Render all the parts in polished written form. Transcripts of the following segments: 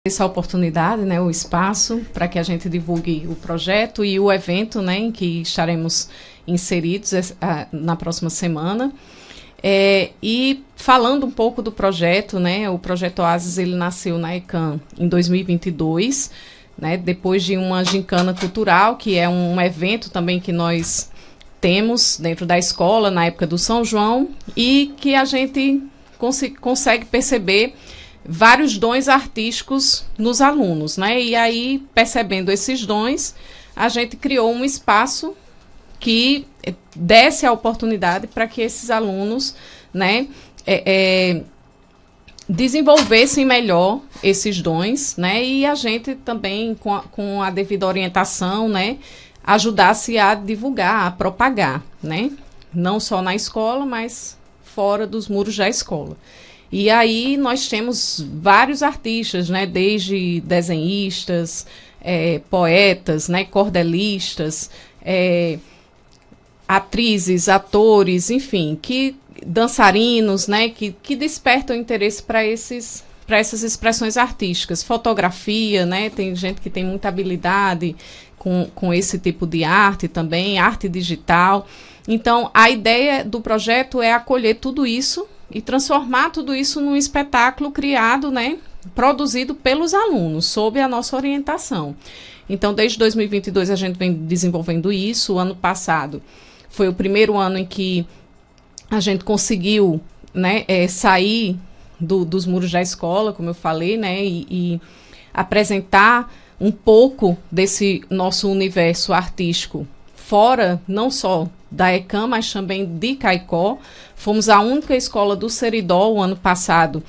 essa oportunidade, né, o espaço para que a gente divulgue o projeto e o evento, né, em que estaremos inseridos na próxima semana. E falando um pouco do projeto, né, o projeto Oasis, ele nasceu na ECAM em 2022, né, depois de uma gincana cultural, que é um evento também que nós temos dentro da escola, na época do São João, e que a gente consegue perceber vários dons artísticos nos alunos, né? E aí, percebendo esses dons, a gente criou um espaço que desse a oportunidade para que esses alunos, né, desenvolvessem melhor esses dons, né? E a gente também, com a devida orientação, né, ajudasse a divulgar, a propagar, né? Não só na escola, mas fora dos muros da escola. E aí nós temos vários artistas, né, desde desenhistas, poetas, né, cordelistas, atrizes, atores, enfim, dançarinos, né, que despertam interesse para essas expressões artísticas. Fotografia, né, tem gente que tem muita habilidade com esse tipo de arte também, arte digital. Então, a ideia do projeto é acolher tudo isso e transformar tudo isso num espetáculo criado, né, produzido pelos alunos, sob a nossa orientação. Então, desde 2022 a gente vem desenvolvendo isso. O ano passado foi o primeiro ano em que a gente conseguiu, né, sair dos muros da escola, como eu falei, né, e apresentar um pouco desse nosso universo artístico fora, não só da ECAM, mas também de Caicó. Fomos a única escola do Seridó, o ano passado,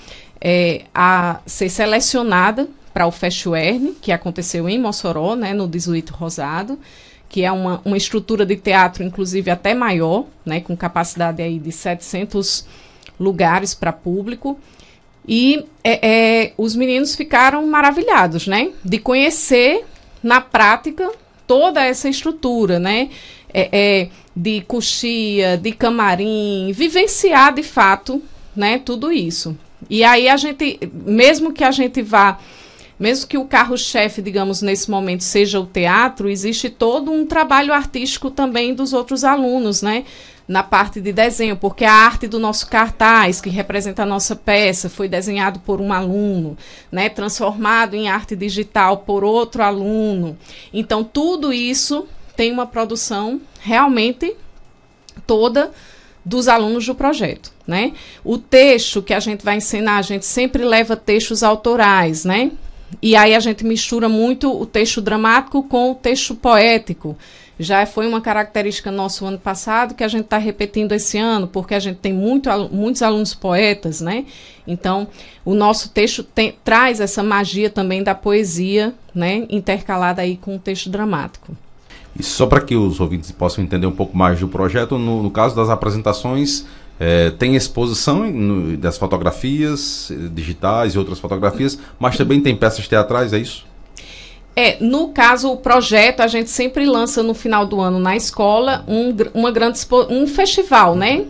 a ser selecionada para o Festuerne, que aconteceu em Mossoró, né, no 18 Rosado, que é uma estrutura de teatro, inclusive, até maior, né, com capacidade aí de 700 lugares para público. E os meninos ficaram maravilhados, né, de conhecer na prática toda essa estrutura, né, de coxia, de camarim, vivenciar de fato, né, tudo isso. E aí a gente, mesmo que o carro-chefe, digamos, nesse momento seja o teatro, existe todo um trabalho artístico também dos outros alunos, né, na parte de desenho, porque a arte do nosso cartaz, que representa a nossa peça, foi desenhado por um aluno, né, transformado em arte digital por outro aluno. Então, tudo isso tem uma produção realmente toda dos alunos do projeto, né? O texto que a gente vai ensinar, a gente sempre leva textos autorais, né? E aí a gente mistura muito o texto dramático com o texto poético. Já foi uma característica nosso ano passado, que a gente está repetindo esse ano, porque a gente tem muitos alunos poetas, né? Então, o nosso texto traz essa magia também da poesia, né? Intercalada aí com o texto dramático. E só para que os ouvintes possam entender um pouco mais do projeto, no caso das apresentações, tem exposição das fotografias digitais e outras fotografias, mas também tem peças teatrais, é isso? No caso, o projeto, a gente sempre lança no final do ano na escola um festival, né?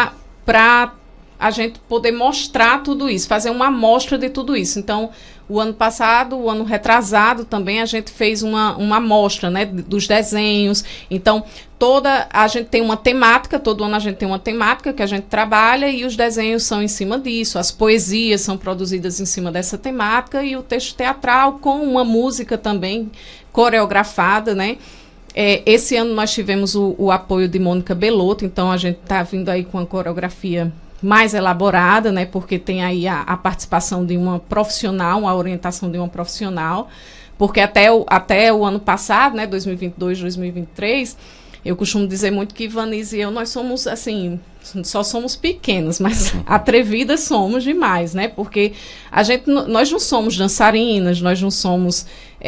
Para a gente poder mostrar tudo isso, fazer uma amostra de tudo isso. Então, o ano passado, o ano retrasado também, a gente fez uma amostra, né, dos desenhos. Então, a gente tem uma temática, todo ano a gente tem uma temática que a gente trabalha e os desenhos são em cima disso, as poesias são produzidas em cima dessa temática e o texto teatral com uma música também coreografada, né? Esse ano nós tivemos o apoio de Mônica Belotto, então a gente está vindo aí com a coreografia mais elaborada, né, porque tem aí a participação de uma profissional, a orientação de uma profissional, porque até o ano passado, né, 2022, 2023, eu costumo dizer muito que Vanise e eu, nós somos, assim, só somos pequenas, mas atrevidas somos demais, né, porque nós não somos dançarinas, nós não somos,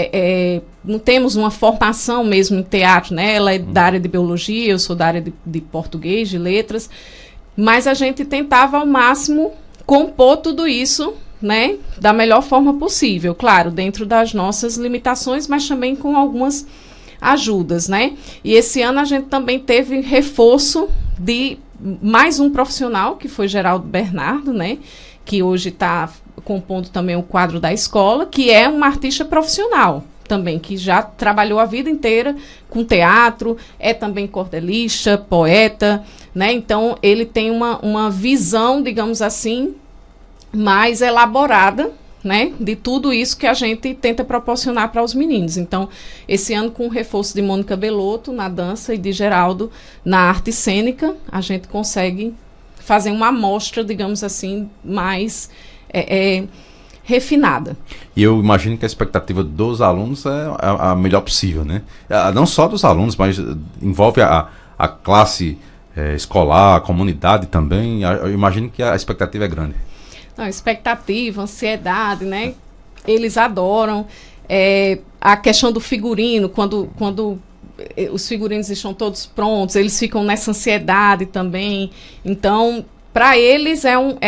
não temos uma formação mesmo em teatro, né, ela é da área de biologia, eu sou da área de português, de letras, mas a gente tentava ao máximo compor tudo isso, né, da melhor forma possível, claro, dentro das nossas limitações, mas também com algumas ajudas, né? E esse ano a gente também teve reforço de mais um profissional, que foi Geraldo Bernardo, né, que hoje está compondo também o quadro da escola, que é uma artista profissional também, que já trabalhou a vida inteira com teatro, é também cordelista, poeta, né? Então, ele tem uma visão, digamos assim, mais elaborada, né, de tudo isso que a gente tenta proporcionar para os meninos. Então, esse ano, com o reforço de Mônica Belotto na dança e de Geraldo na arte cênica, a gente consegue fazer uma amostra, digamos assim, mais refinada. E eu imagino que a expectativa dos alunos é a melhor possível, né? Não só dos alunos, mas envolve a classe escolar, a comunidade também. Eu imagino que a expectativa é grande. Não, expectativa, ansiedade, né? Eles adoram. A questão do figurino, quando os figurinos estão todos prontos, eles ficam nessa ansiedade também. Então, para eles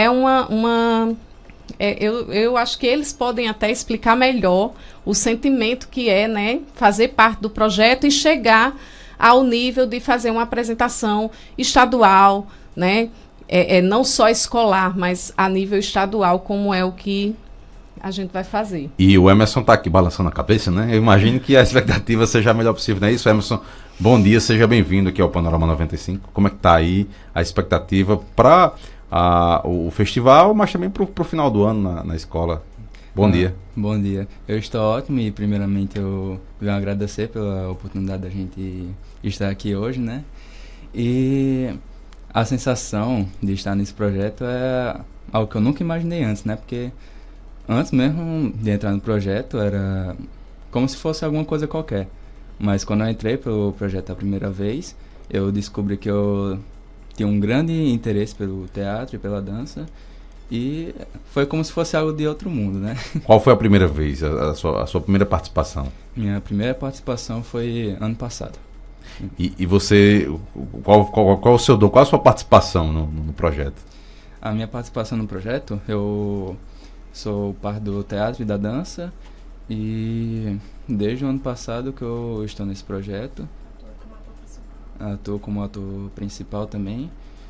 eu acho que eles podem até explicar melhor o sentimento que é, né, fazer parte do projeto e chegar ao nível de fazer uma apresentação estadual, né? Não só escolar, mas a nível estadual, como é o que a gente vai fazer. E o Emerson está aqui balançando a cabeça, né? Eu imagino que a expectativa seja a melhor possível, não é isso, Emerson? Bom dia, seja bem-vindo aqui ao Panorama 95. Como é que está aí a expectativa para o festival, mas também para o final do ano na escola? Bom dia. Bom dia. Eu estou ótimo e, primeiramente, eu venho agradecer pela oportunidade da gente estar aqui hoje, né? E a sensação de estar nesse projeto é algo que eu nunca imaginei antes, né? Porque antes mesmo de entrar no projeto era como se fosse alguma coisa qualquer. Mas quando eu entrei pelo projeto a primeira vez, eu descobri que eu tinha um grande interesse pelo teatro e pela dança. E foi como se fosse algo de outro mundo, né? Qual foi a primeira vez, a sua primeira participação? Minha primeira participação foi ano passado. E você, qual o seu dom, qual a sua participação no projeto? A minha participação no projeto, eu sou parte do teatro e da dança e desde o ano passado que eu estou nesse projeto. Atuo como ator principal também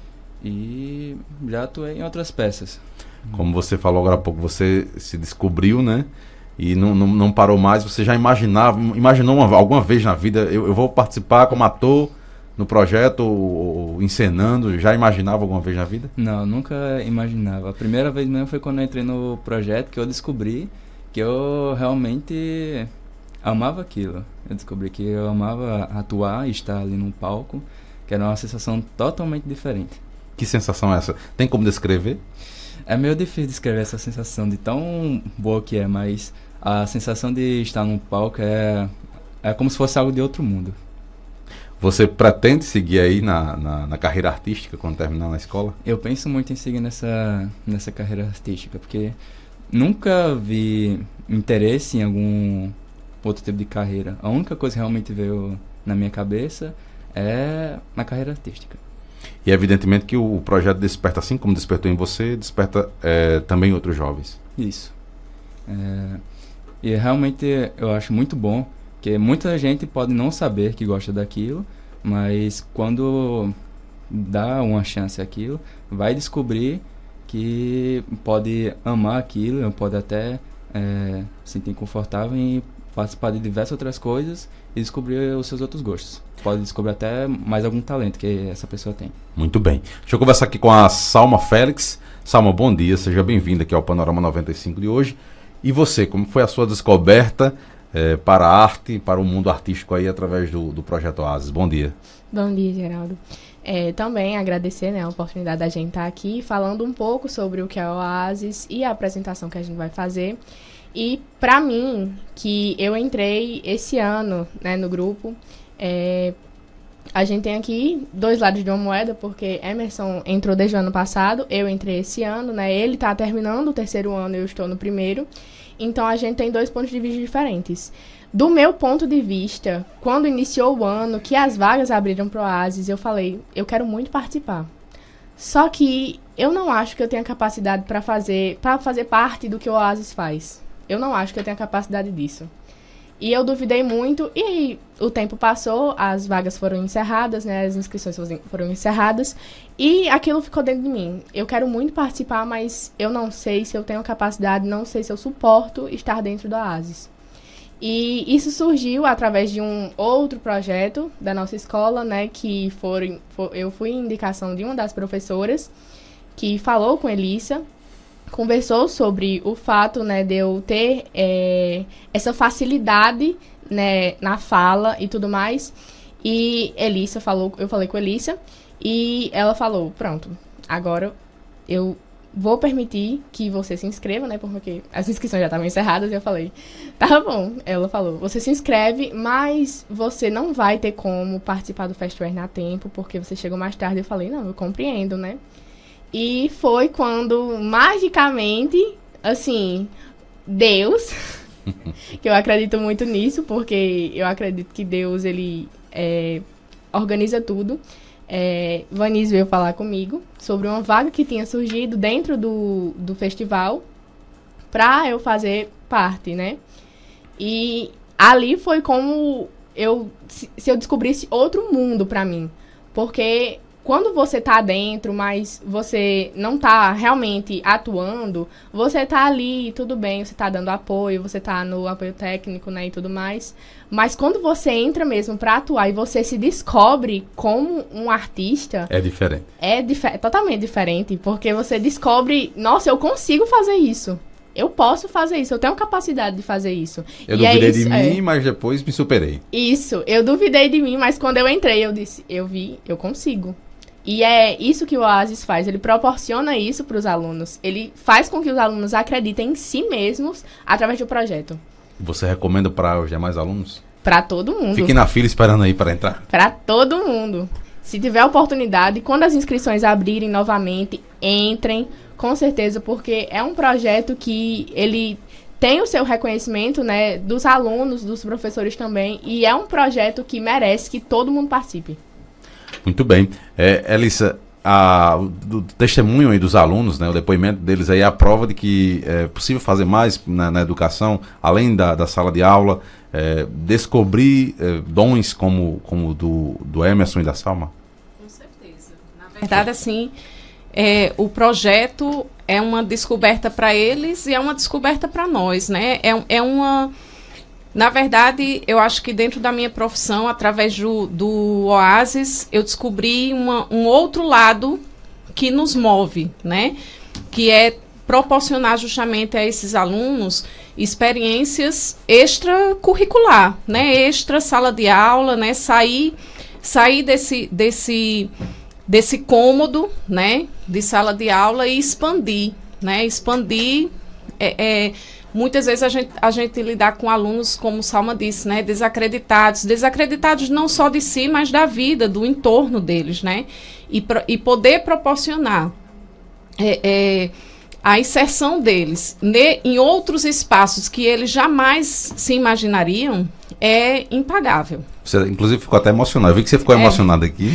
e já atuei em outras peças. Como você falou agora há pouco, você se descobriu, né? E não parou mais. Você já imaginou alguma vez na vida, eu vou participar como ator no projeto, ou encenando? Já imaginava alguma vez na vida? Não, nunca imaginava. A primeira vez mesmo foi quando eu entrei no projeto que eu descobri que eu realmente amava aquilo. Eu descobri que eu amava atuar e estar ali num palco, que era uma sensação totalmente diferente. Que sensação é essa? Tem como descrever? É meio difícil descrever essa sensação de tão boa que é, mas a sensação de estar num palco é como se fosse algo de outro mundo. Você pretende seguir aí na carreira artística quando terminar na escola? Eu penso muito em seguir nessa carreira artística, porque nunca vi interesse em algum outro tipo de carreira. A única coisa que realmente veio na minha cabeça é na carreira artística. E evidentemente que o projeto desperta, assim como despertou em você, desperta também em outros jovens. Isso. E realmente eu acho muito bom, que muita gente pode não saber que gosta daquilo, mas quando dá uma chance àquilo, vai descobrir que pode amar aquilo, pode até se sentir confortável em participar de diversas outras coisas e descobrir os seus outros gostos. Pode descobrir até mais algum talento que essa pessoa tem. Muito bem. Deixa eu conversar aqui com a Salma Félix. Salma, bom dia, seja bem-vinda aqui ao Panorama 95 de hoje. E você, como foi a sua descoberta para a arte, para o mundo artístico aí através do Projeto Oasis? Bom dia. Bom dia, Geraldo. Também agradecer, né, a oportunidade da gente estar aqui falando um pouco sobre o que é o Oasis e a apresentação que a gente vai fazer. E para mim, que eu entrei esse ano, né, no grupo, a gente tem aqui dois lados de uma moeda, porque Emerson entrou desde o ano passado, eu entrei esse ano, né, ele está terminando o terceiro ano, eu estou no primeiro, então a gente tem dois pontos de vista diferentes. Do meu ponto de vista, quando iniciou o ano, que as vagas abriram para o Oasis, eu falei, eu quero muito participar. Só que eu não acho que eu tenha capacidade para fazer parte do que o Oasis faz. Eu não acho que eu tenha capacidade disso. E eu duvidei muito, e o tempo passou, as vagas foram encerradas, né? As inscrições foram encerradas, e aquilo ficou dentro de mim. Eu quero muito participar, mas eu não sei se eu tenho capacidade, não sei se eu suporto estar dentro do Oasis. E isso surgiu através de um outro projeto da nossa escola, né? Que eu fui em indicação de uma das professoras, que falou com Elissa, conversou sobre o fato, né, de eu ter essa facilidade, né, na fala e tudo mais. E Elissa eu falei com Elissa, e ela falou, pronto, agora eu vou permitir que você se inscreva, né, porque as inscrições já estavam encerradas, e eu falei, tá bom. Ela falou, você se inscreve, mas você não vai ter como participar do Festival a Tempo, porque você chegou mais tarde. Eu falei, não, eu compreendo, né. E foi quando, magicamente, assim, Deus, que eu acredito muito nisso, porque eu acredito que Deus, ele organiza tudo. Vanise veio falar comigo sobre uma vaga que tinha surgido dentro do festival para eu fazer parte, né? E ali foi como se eu descobrisse outro mundo para mim, porque quando você tá dentro, mas você não tá realmente atuando, você tá ali, tudo bem, você tá dando apoio, você tá no apoio técnico, né, e tudo mais. Mas quando você entra mesmo pra atuar e você se descobre como um artista... É diferente. Totalmente diferente, porque você descobre, nossa, eu consigo fazer isso. Eu posso fazer isso, eu tenho capacidade de fazer isso. Eu duvidei de mim, mas depois me superei. Isso, eu duvidei de mim, mas quando eu entrei, eu disse, eu consigo. E é isso que o Oasis faz, ele proporciona isso para os alunos. Ele faz com que os alunos acreditem em si mesmos através do projeto. Você recomenda para os demais alunos? Para todo mundo. Fiquem na fila esperando aí para entrar. Para todo mundo. Se tiver oportunidade, quando as inscrições abrirem novamente, entrem, com certeza, porque é um projeto que ele tem o seu reconhecimento, né, dos alunos, dos professores também, e é um projeto que merece que todo mundo participe. Muito bem. Elissa, do testemunho aí dos alunos, né, o depoimento deles aí é a prova de que é possível fazer mais na educação, além da sala de aula, descobrir dons como do Emerson e da Salma? Com certeza. Na verdade, assim, o projeto é uma descoberta para eles e é uma descoberta para nós, né? Na verdade, eu acho que dentro da minha profissão, através do Oasis, eu descobri um outro lado que nos move, né? Que é proporcionar justamente a esses alunos experiências extracurricular, né? Extra sala de aula, né? Sair desse cômodo, né? De sala de aula e expandir, né? Expandir muitas vezes a gente lidar com alunos, como Salma disse, né, desacreditados não só de si, mas da vida, do entorno deles, né, e poder proporcionar a inserção deles em outros espaços que eles jamais se imaginariam é impagável. Você, inclusive, ficou até emocionado. Eu vi que você ficou emocionada aqui.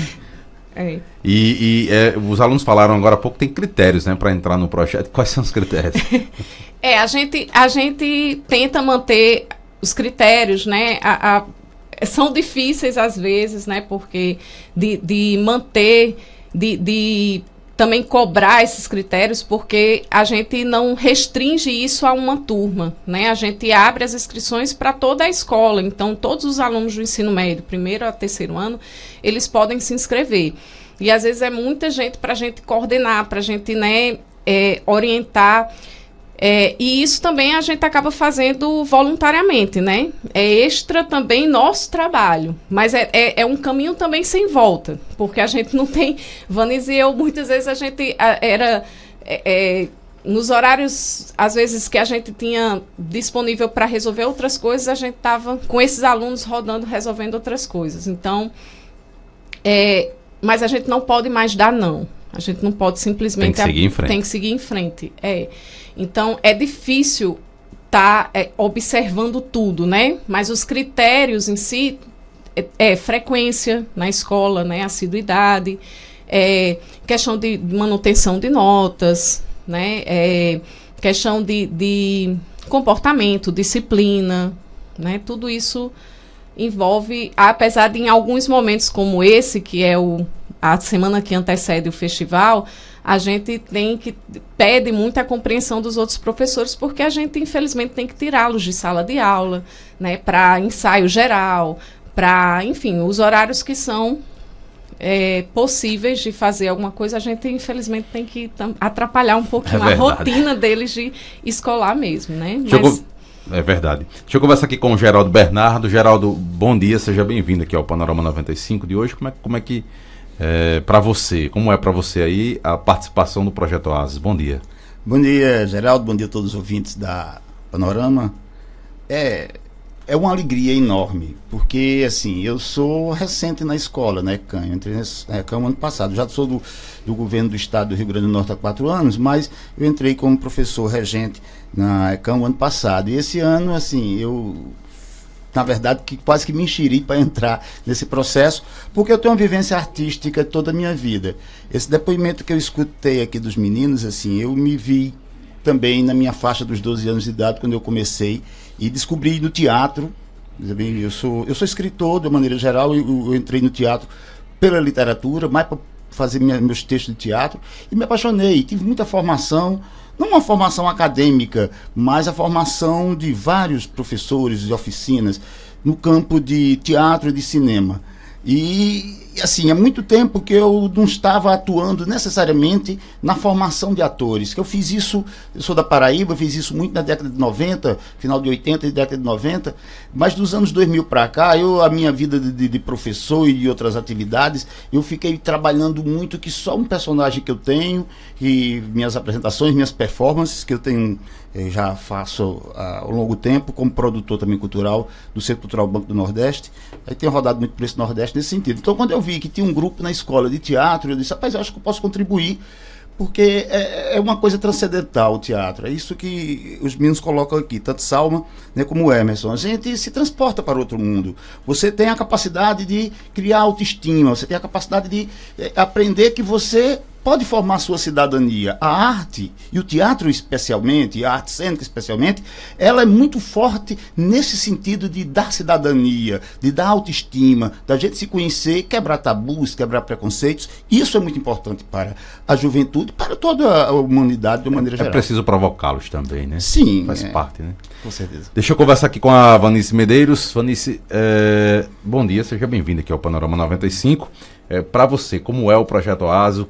E os alunos falaram agora há pouco, tem critérios, né, para entrar no projeto. Quais são os critérios? A gente tenta manter os critérios, né? São difíceis às vezes, né? Porque de manter, de também cobrar esses critérios, porque a gente não restringe isso a uma turma, né? A gente abre as inscrições para toda a escola. Então, todos os alunos do ensino médio, primeiro a terceiro ano, eles podem se inscrever. E às vezes é muita gente para a gente coordenar, para a gente, né, orientar. E isso também a gente acaba fazendo voluntariamente, né? É extra também nosso trabalho, mas é um caminho também sem volta, porque a gente não tem... Vanise e eu, muitas vezes a gente nos horários, às vezes, que a gente tinha disponível para resolver outras coisas, a gente estava com esses alunos rodando, resolvendo outras coisas. Então, mas a gente não pode mais dar não. A gente não pode simplesmente... Tem que seguir em frente. Tem que seguir em frente, Então, é difícil estar observando tudo, né? Mas os critérios em si frequência na escola, né? Assiduidade, questão de manutenção de notas, né? Questão de comportamento, disciplina, né? Tudo isso envolve, apesar de em alguns momentos como esse, que é a semana que antecede o festival, a gente pede muita compreensão dos outros professores, porque a gente, infelizmente, tem que tirá-los de sala de aula, né, para ensaio geral, para, enfim, os horários que são possíveis de fazer alguma coisa, a gente, infelizmente, tem que atrapalhar um pouquinho a rotina deles de escolar mesmo, né? É verdade. Deixa eu conversar aqui com o Geraldo Bernardo. Geraldo, bom dia, seja bem-vindo aqui ao Panorama 95 de hoje. Como é que para você, como é para você aí a participação do Projeto Oasis? Bom dia. Bom dia, Geraldo, bom dia a todos os ouvintes da Panorama. É uma alegria enorme, porque assim, eu sou recente na escola, né, ECAM, eu entrei na ECAM ano passado, já sou do governo do estado do Rio Grande do Norte há 4 anos, mas eu entrei como professor regente na ECAM ano passado, e esse ano, assim, eu, na verdade, quase que me enxeri para entrar nesse processo, porque eu tenho uma vivência artística toda a minha vida. Esse depoimento que eu escutei aqui dos meninos, assim, eu me vi também na minha faixa dos 12 anos de idade, quando eu comecei, e descobri no teatro. Eu sou escritor, de maneira geral, eu entrei no teatro pela literatura, mais para fazer meus textos de teatro, e me apaixonei, tive muita formação, não uma formação acadêmica, mas a formação de vários professores de oficinas no campo de teatro e de cinema. E, assim, há muito tempo que eu não estava atuando necessariamente na formação de atores, que eu fiz isso, eu sou da Paraíba, eu fiz isso muito na década de 90, final de 80 e década de 90, mas dos anos 2000 para cá, a minha vida de professor e de outras atividades, eu fiquei trabalhando muito, que só um personagem que eu tenho, e minhas apresentações, minhas performances, que eu já faço há um longo tempo, como produtor também cultural do Centro Cultural Banco do Nordeste, aí tenho rodado muito por esse Nordeste nesse sentido. Então, quando eu vi que tinha um grupo na escola de teatro, eu disse, rapaz, eu acho que eu posso contribuir, porque é uma coisa transcendental o teatro, é isso que os meninos colocam aqui, tanto Salma, né, como o Emerson, a gente se transporta para outro mundo, você tem a capacidade de criar autoestima, você tem a capacidade de aprender que você pode formar sua cidadania. A arte, e o teatro especialmente, e a arte cênica especialmente, ela é muito forte nesse sentido de dar cidadania, de dar autoestima, da gente se conhecer, quebrar tabus, quebrar preconceitos. Isso é muito importante para a juventude, para toda a humanidade de uma maneira geral. É preciso provocá-los também, né? Sim. Faz parte, né? Com certeza. Deixa eu conversar aqui com a Vanice Medeiros. Vanice, bom dia, seja bem-vinda aqui ao Panorama 95. Para você, como é o Projeto Oasis,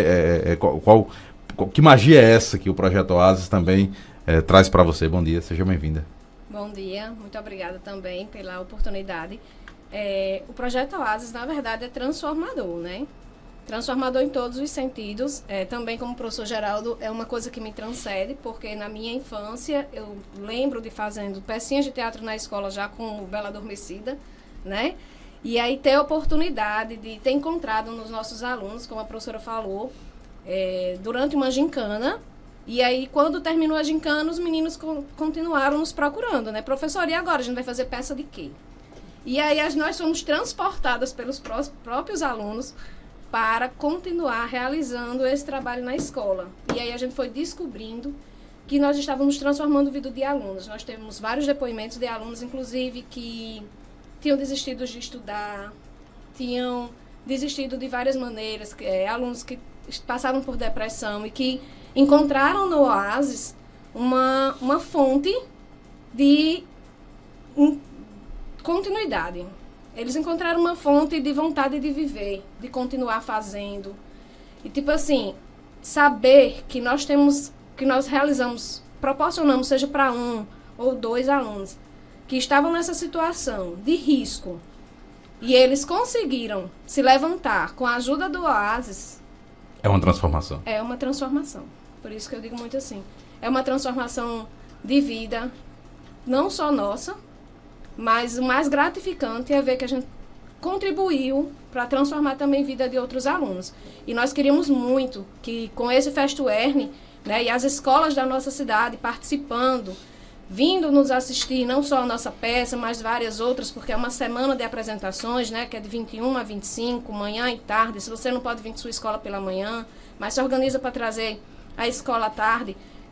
que magia é essa que o Projeto Oasis também traz para você? Bom dia, seja bem-vinda. Bom dia, muito obrigada também pela oportunidade. O Projeto Oasis, na verdade, é transformador, né? Transformador em todos os sentidos. Também, como professor Geraldo, é uma coisa que me transcende, porque na minha infância eu lembro de fazendo pecinhas de teatro na escola já com Bela Adormecida, né? E aí ter a oportunidade de ter encontrado nos nossos alunos, como a professora falou, durante uma gincana. E aí, quando terminou a gincana, os meninos continuaram nos procurando, né? Professor, e agora? A gente vai fazer peça de quê? E aí, nós fomos transportadas pelos próprios alunos para continuar realizando esse trabalho na escola. E aí, a gente foi descobrindo que nós estávamos transformando a vida de alunos. Nós temos vários depoimentos de alunos, inclusive, que tinham desistido de estudar, tinham desistido de várias maneiras, alunos que passavam por depressão e que encontraram no Oasis uma fonte de continuidade. Eles encontraram uma fonte de vontade de viver, de continuar fazendo. E tipo assim, saber que nós realizamos, proporcionamos, seja para 1 ou 2 alunos, que estavam nessa situação de risco, e eles conseguiram se levantar com a ajuda do Oasis. É uma transformação. É uma transformação. Por isso que eu digo muito assim. É uma transformação de vida, não só nossa, mas o mais gratificante é ver que a gente contribuiu para transformar também a vida de outros alunos. E nós queríamos muito que com esse Festuerne, né, e as escolas da nossa cidade participando, vindo nos assistir, não só a nossa peça, mas várias outras, porque é uma semana de apresentações, né, que é de 21 a 25, manhã e tarde. Se você não pode vir de sua escola pela manhã, mas se organiza para trazer a escola à tarde,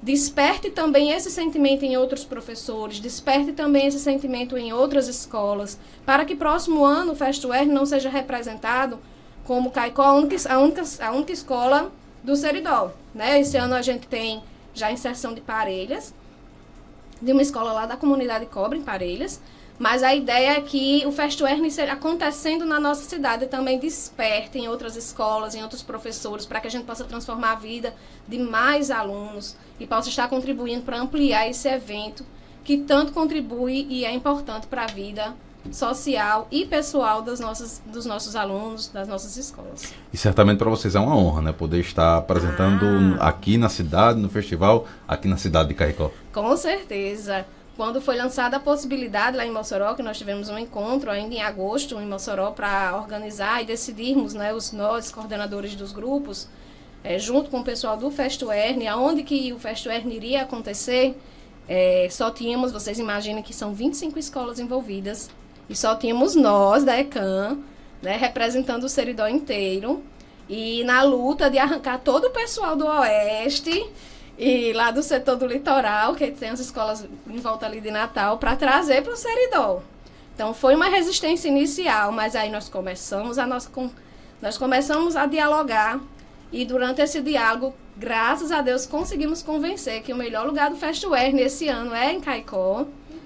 desperte também esse sentimento em outros professores, desperte também esse sentimento em outras escolas, para que próximo ano o FestUERN não seja representado como Caicó, a única escola do Seridó, né? Esse ano a gente tem já a inserção de Parelhas, de uma escola lá da comunidade Cobre, em Parelhas, mas a ideia é que o FestUERN acontecendo na nossa cidade também desperte em outras escolas, em outros professores, para que a gente possa transformar a vida de mais alunos e possa estar contribuindo para ampliar esse evento que tanto contribui e é importante para a vida social e pessoal dos nossos alunos, das nossas escolas. E certamente para vocês é uma honra, né? Poder estar apresentando aqui na cidade, no festival, aqui na cidade de Caicó. Com certeza. Quando foi lançada a possibilidade lá em Mossoró, que nós tivemos um encontro ainda em agosto em Mossoró para organizar e decidirmos, né, nós, coordenadores dos grupos, junto com o pessoal do FestUERN, aonde que o FestUERN iria acontecer, só tínhamos, vocês imaginem que são 25 escolas envolvidas, e só tínhamos nós, da ECAM, né, representando o Seridó inteiro, e na luta de arrancar todo o pessoal do Oeste e lá do setor do litoral, que tem as escolas em volta ali de Natal, para trazer para o Seridó. Então, foi uma resistência inicial, mas aí nós começamos a dialogar, e durante esse diálogo, graças a Deus, conseguimos convencer que o melhor lugar do FestUERN esse ano é em Caicó.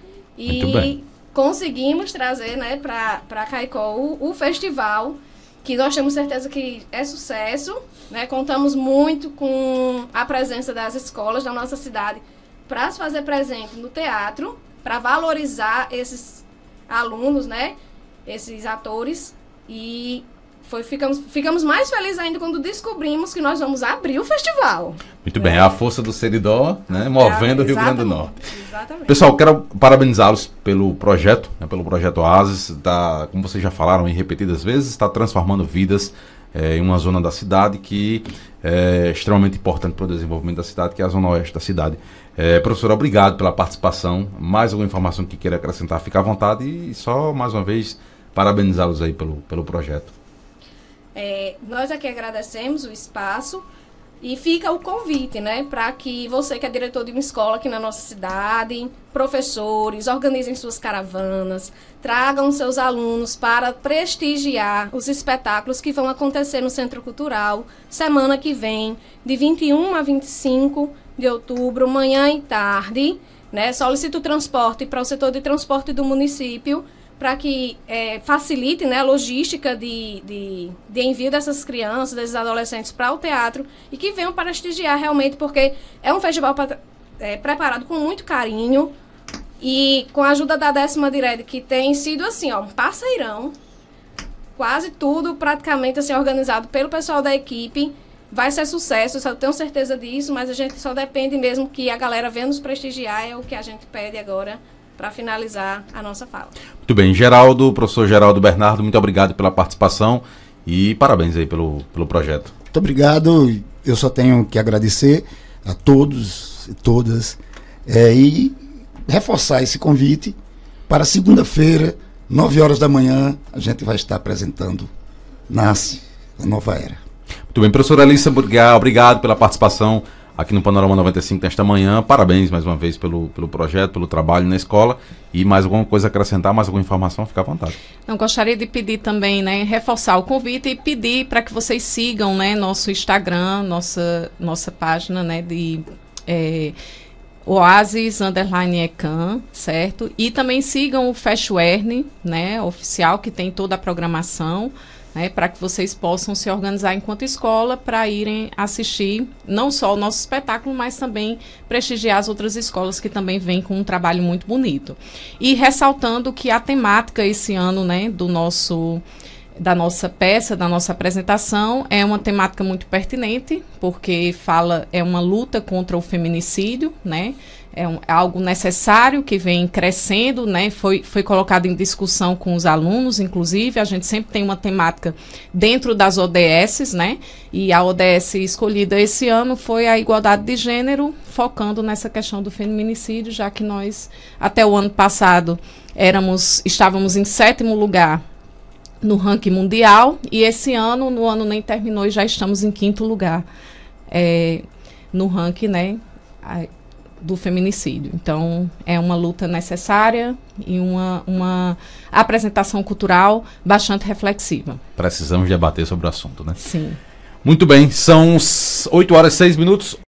E conseguimos trazer, né, para Caicó o festival, que nós temos certeza que é sucesso, né? Contamos muito com a presença das escolas da nossa cidade para se fazer presente no teatro, para valorizar esses alunos, né? Esses atores, e ficamos mais felizes ainda quando descobrimos que nós vamos abrir o festival. Muito bem, a força do Seridó, né, movendo o Rio Grande do Norte. Exatamente. Pessoal, quero parabenizá-los pelo projeto, né, pelo projeto Oasis, como vocês já falaram em repetidas vezes, está transformando vidas em uma zona da cidade que é extremamente importante para o desenvolvimento da cidade, que é a zona oeste da cidade. Professor, obrigado pela participação. Mais alguma informação que queira acrescentar, fica à vontade, e só mais uma vez parabenizá-los aí pelo projeto. Nós aqui agradecemos o espaço e fica o convite, né, para que você que é diretor de uma escola aqui na nossa cidade, professores, organizem suas caravanas, tragam seus alunos para prestigiar os espetáculos que vão acontecer no Centro Cultural semana que vem, de 21 a 25 de outubro, manhã e tarde, né? Solicito o transporte para o setor de transporte do município, para que facilite, né, a logística de envio dessas crianças, desses adolescentes para o teatro, e que venham para prestigiar realmente, porque é um festival preparado com muito carinho e com a ajuda da 10ª Direde, que tem sido assim, um parceirão, quase tudo praticamente assim, organizado pelo pessoal da equipe. Vai ser sucesso, eu tenho certeza disso, mas a gente só depende mesmo que a galera venha nos prestigiar, é o que a gente pede agora, para finalizar a nossa fala. Muito bem, professor Geraldo Bernardo, muito obrigado pela participação e parabéns aí pelo projeto. Muito obrigado, eu só tenho que agradecer a todos e todas e reforçar esse convite para segunda-feira, 9 horas da manhã, a gente vai estar apresentando Nasce a Nova Era. Muito bem, professora Alissa, obrigado pela participação aqui no Panorama 95 nesta manhã. Parabéns mais uma vez pelo projeto, pelo trabalho na escola. E mais alguma coisa a acrescentar, mais alguma informação, fica à vontade. Eu gostaria de pedir também, né, reforçar o convite e pedir para que vocês sigam, né, nosso Instagram, nossa página, né, de Oasis_ECAM, certo? E também sigam o FestUERN, né, oficial, que tem toda a programação, né, para que vocês possam se organizar enquanto escola para irem assistir não só o nosso espetáculo, mas também prestigiar as outras escolas que também vêm com um trabalho muito bonito. E ressaltando que a temática esse ano, né, da nossa peça, da nossa apresentação, é uma temática muito pertinente, porque é uma luta contra o feminicídio, né? É algo necessário que vem crescendo, né? Foi colocado em discussão com os alunos, inclusive, a gente sempre tem uma temática dentro das ODS, né? E a ODS escolhida esse ano foi a igualdade de gênero, focando nessa questão do feminicídio, já que nós, até o ano passado, estávamos em 7º lugar no ranking mundial, e esse ano, no ano nem terminou, e já estamos em 5º lugar no ranking, né, do feminicídio. Então, é uma luta necessária e uma apresentação cultural bastante reflexiva. Precisamos debater sobre o assunto, né? Sim. Muito bem, são 8 horas e 6 minutos.